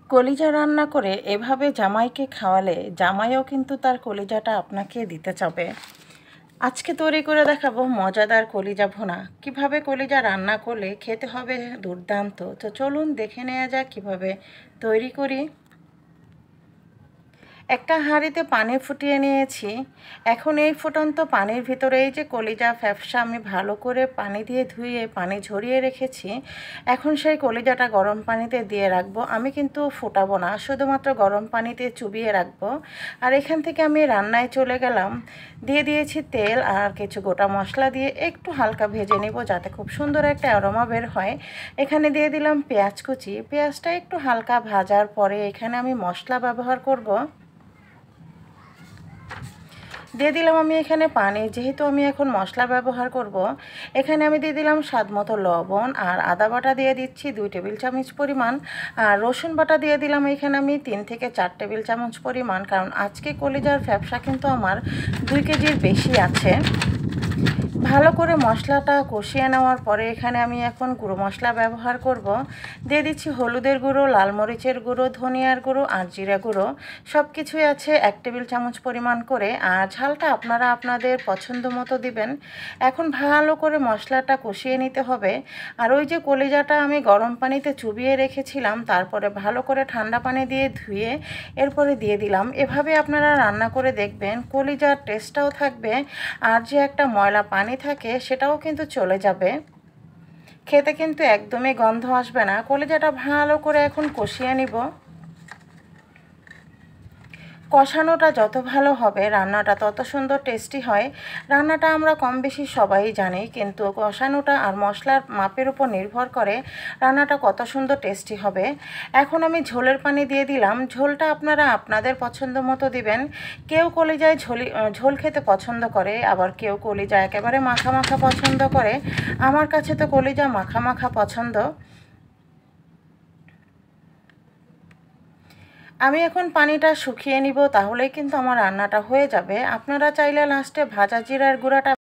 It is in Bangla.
কলিজা রান্না করে এভাবে জামাইকে খাওয়ালে জামাইও কিন্তু তার কলিজাটা আপনাকে দিতে চাবে। আজকে তৈরি করে দেখাবো মজাদার কলিজা ভুনা। কিভাবে কলিজা রান্না করলে খেতে হবে দুর্দান্ত। তো চলুন দেখে নেওয়া যাক কীভাবে তৈরি করি। একটা হাঁড়িতে পানি ফুটিয়ে নিয়েছি। এখন এই ফুটন্ত পানির ভিতরে এই যে কলিজা ফ্যাপসা আমি ভালো করে পানি দিয়ে ধুয়ে পানি ঝরিয়ে রেখেছি, এখন সেই কলিজাটা গরম পানিতে দিয়ে রাখবো। আমি কিন্তু ফোটাবো না, শুধুমাত্র গরম পানিতে চুবিয়ে রাখবো। আর এখান থেকে আমি রান্নায় চলে গেলাম। দিয়ে দিয়েছি তেল আর কিছু গোটা মশলা দিয়ে একটু হালকা ভেজে নেব যাতে খুব সুন্দর একটা অ্যারোমা বের হয়। এখানে দিয়ে দিলাম পেঁয়াজ কুচি। পেঁয়াজটা একটু হালকা ভাজার পরে এখানে আমি মশলা ব্যবহার করব। দিয়ে দিলাম আমি এখানে পানি, যেহেতু আমি এখন মশলা ব্যবহার করব। এখানে আমি দিয়ে দিলাম স্বাদ মতো লবণ আর আদা বাটা দিয়ে দিচ্ছি 2 টেবিল চামচ পরিমাণ। আর রসুন বাটা দিয়ে দিলাম এখানে আমি 3 থেকে 4 টেবিল চামচ পরিমাণ, কারণ আজকে কলিজার ফ্যাপসা কিন্তু আমার 2 কেজির বেশি আছে। ভালো করে মশলাটা কষিয়ে নেওয়ার পরে এখানে আমি এখন গুঁড়ো মশলা ব্যবহার করব। দিয়ে দিচ্ছি হলুদের গুঁড়ো, লাল মরিচের গুঁড়ো, ধনিয়ার গুঁড়ো আর জিরা গুঁড়ো। সব কিছুই আছে 1 টেবিল চামচ পরিমাণ করে। আর ঝালটা আপনারা আপনাদের পছন্দ মতো দিবেন। এখন ভালো করে মশলাটা কষিয়ে নিতে হবে। আর ওই যে কলিজাটা আমি গরম পানিতে চুবিয়ে রেখেছিলাম, তারপরে ভালো করে ঠান্ডা পানি দিয়ে ধুয়ে এরপরে দিয়ে দিলাম। এভাবে আপনারা রান্না করে দেখবেন, কলিজার টেস্টটাও থাকবে আর যে একটা ময়লা পানি থাকে সেটাও কিন্তু চলে যাবে। খেতে কিন্তু একদমই গন্ধ আসবে না। কলিজাটা ভালো করে এখন কষিয়ে নিব। কষানোটা যত ভালো হবে রান্নাটা তত সুন্দর টেস্টি হয়। রান্নাটা আমরা কম বেশি সবাই জানি, কিন্তু কষানোটা আর মশলার মাপের উপর নির্ভর করে রান্নাটা কত সুন্দর টেস্টি হবে। এখন আমি ঝোলের পানি দিয়ে দিলাম। ঝোলটা আপনারা আপনাদের পছন্দ মতো দিবেন। কেউ কলিজায় ঝোল খেতে পছন্দ করে, আবার কেউ কলিজা একেবারে মাখা মাখা পছন্দ করে। আমার কাছে তো কলিজা মাখা মাখা পছন্দ। আমি এখন পানিটা শুকিয়ে নিব, তাহলেই কিন্তু আমার রান্নাটা হয়ে যাবে। আপনারা চাইলে লাস্টে ভাজা জিরার গুঁড়াটা